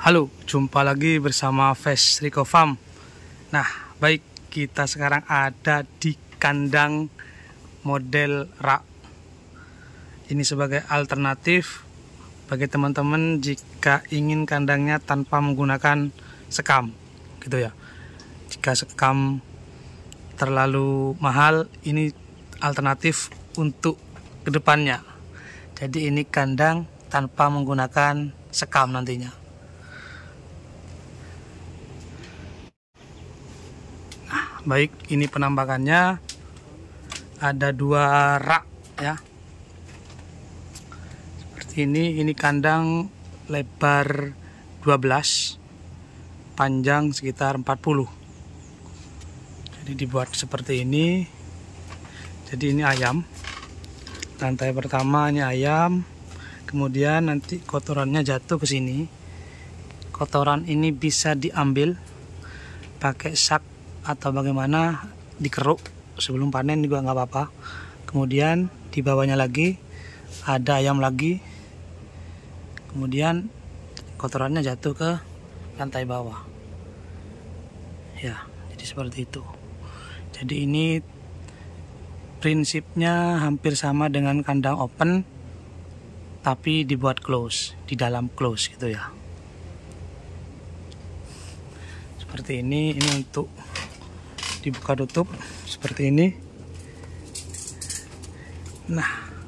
Halo, jumpa lagi bersama Fes Rico Farm. Nah, baik, kita sekarang ada di kandang model rak. Ini sebagai alternatif bagi teman-teman jika ingin kandangnya tanpa menggunakan sekam, gitu ya. Jika sekam terlalu mahal, ini alternatif untuk kedepannya. Jadi ini kandang tanpa menggunakan sekam nantinya. Baik, ini penampakannya ada 2 rak ya. Seperti ini kandang lebar 12, panjang sekitar 40. Jadi dibuat seperti ini. Jadi ini ayam. Lantai pertama ini ayam. Kemudian nanti kotorannya jatuh ke sini. Kotoran ini bisa diambil pakai sak atau bagaimana, dikeruk sebelum panen juga nggak apa-apa. Kemudian di bawahnya lagi ada ayam lagi, kemudian kotorannya jatuh ke lantai bawah ya. Jadi seperti itu. Jadi ini prinsipnya hampir sama dengan kandang open, tapi dibuat close, di dalam close gitu ya. Seperti ini untuk dibuka tutup seperti ini. Nah,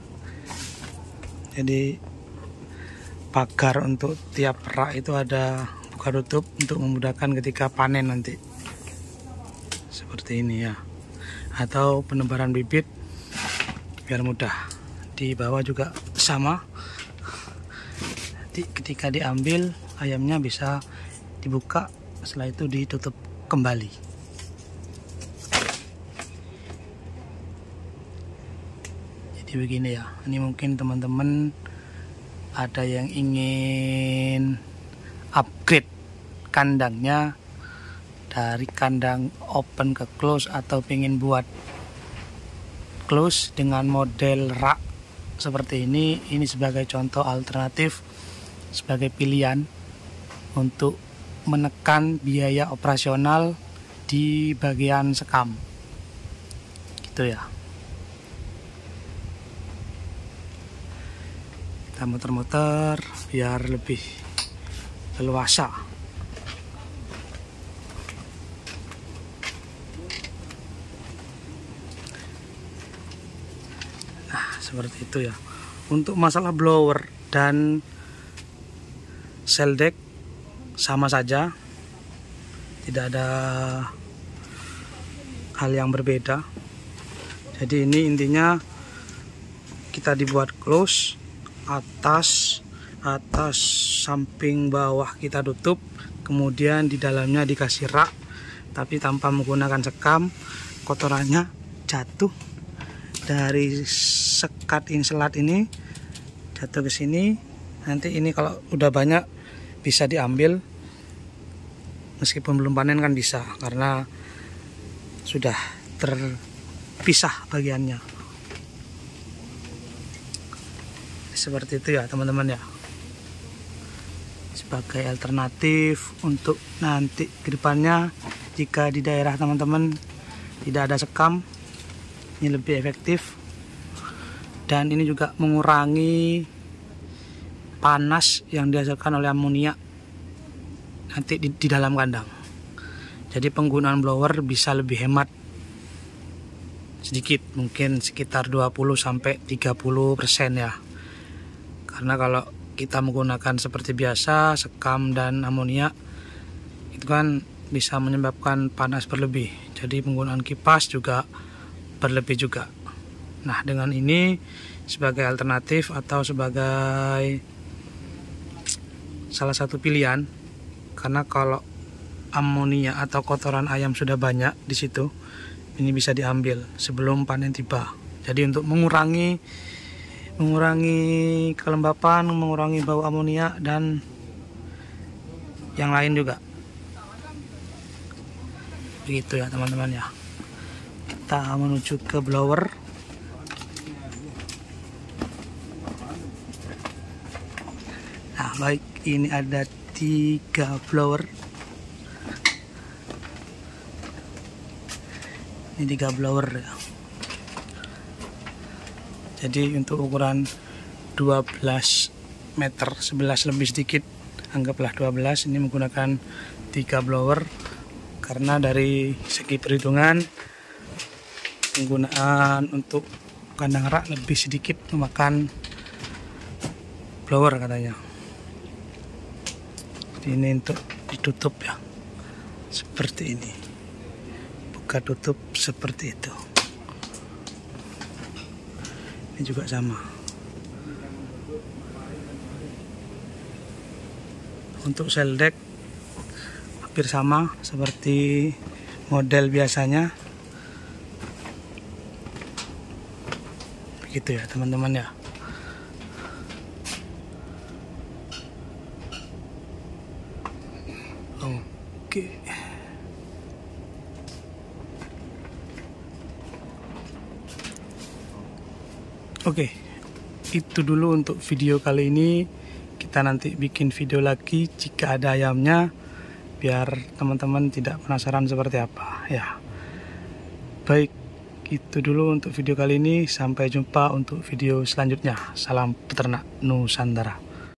jadi pagar untuk tiap rak itu ada buka tutup untuk memudahkan ketika panen nanti. Seperti ini ya. Atau penebaran bibit biar mudah. Di bawah juga sama. Jadi ketika diambil ayamnya bisa dibuka, setelah itu ditutup kembali. Begini ya, ini mungkin teman-teman ada yang ingin upgrade kandangnya dari kandang open ke close, atau pengen buat close dengan model rak seperti ini sebagai contoh alternatif, sebagai pilihan untuk menekan biaya operasional di bagian sekam gitu ya. Kita muter-muter biar lebih leluasa. Nah, seperti itu ya. Untuk masalah blower dan seldek sama saja, tidak ada hal yang berbeda. Jadi ini intinya kita dibuat close, atas samping bawah kita tutup, kemudian di dalamnya dikasih rak tapi tanpa menggunakan sekam. Kotorannya jatuh dari sekat inselat ini jatuh ke sini. Nanti ini kalau udah banyak bisa diambil, meskipun belum panen kan bisa, karena sudah terpisah bagiannya. Seperti itu ya teman-teman ya, sebagai alternatif untuk nanti kedepannya jika di daerah teman-teman tidak ada sekam, ini lebih efektif. Dan ini juga mengurangi panas yang dihasilkan oleh amonia nanti di dalam kandang. Jadi penggunaan blower bisa lebih hemat sedikit, mungkin sekitar 20-30% ya. Karena kalau kita menggunakan seperti biasa, sekam dan amonia, itu kan bisa menyebabkan panas berlebih. Jadi penggunaan kipas juga berlebih juga. Nah, dengan ini sebagai alternatif atau sebagai salah satu pilihan, karena kalau amonia atau kotoran ayam sudah banyak di situ, ini bisa diambil sebelum panen tiba. Jadi untuk mengurangi kelembapan, mengurangi bau amonia dan yang lain juga. Begitu ya teman-teman ya. Kita menuju ke blower. Nah, baik, ini ada 3 blower. Ini 3 blower ya. Jadi untuk ukuran 12 meter, 11 lebih sedikit, anggaplah 12, ini menggunakan 3 blower. Karena dari segi perhitungan penggunaan untuk kandang rak lebih sedikit memakan blower katanya. Jadi ini untuk ditutup ya, seperti ini, buka tutup seperti itu. Ini juga sama. Untuk seldek hampir sama seperti model biasanya. Begitu ya teman-teman ya. Oke. Oke, itu dulu untuk video kali ini. Kita nanti bikin video lagi jika ada ayamnya, biar teman-teman tidak penasaran seperti apa ya. Baik, itu dulu untuk video kali ini. Sampai jumpa untuk video selanjutnya. Salam peternak Nusantara.